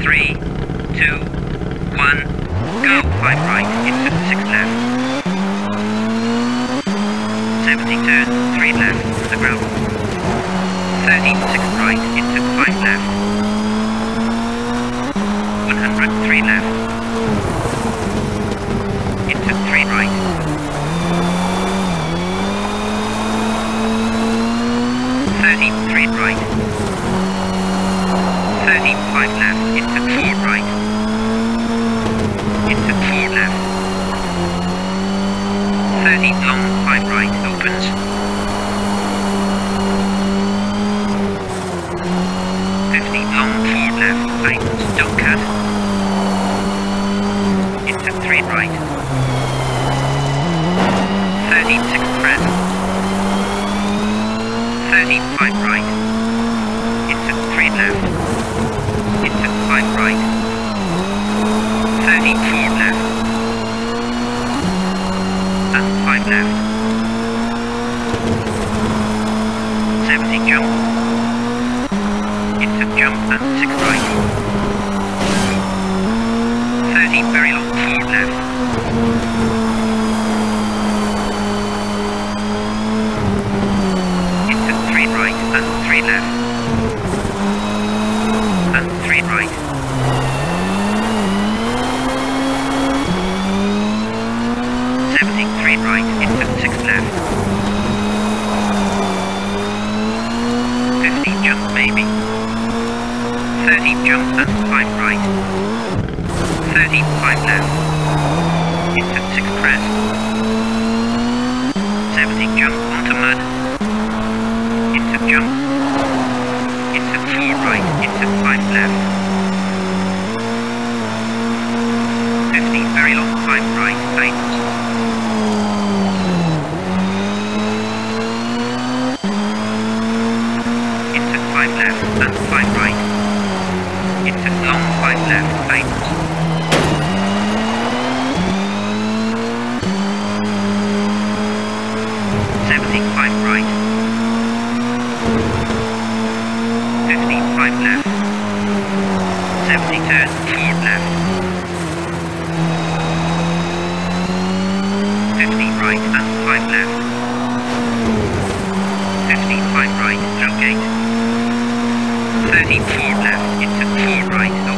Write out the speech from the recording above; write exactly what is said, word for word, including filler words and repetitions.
three, two, one, go. five right into six left. seventy turn, three left to the gravel. thirty, six right into five left. one hundred, three left. Into three right. thirty, three right. thirty, five left into four right. Into four left. thirty, long, five right, opens. fifty, long, four left, tightens, don't cut. Into three right. thirty, six press. thirty, five right. Into three left. Into five right. thirty, four left. And five left. seventy jump. Into jump and six right. thirty, very long, four left. Into three right and three left. And three right. seventy, three right into six left. fifty, jump maybe. thirty, jump and five right. thirty, five left. Into six press. seventy, jump onto mud. Into jump. Into four right. Into five left. fifty, very long, five right, tightens. Into five left and five right. Into long, five left, tightens. seventy, five right. fifty, five left. seventy turn, four left. fifty right and five left. fifty, five right, through gate. thirty, four left into four right.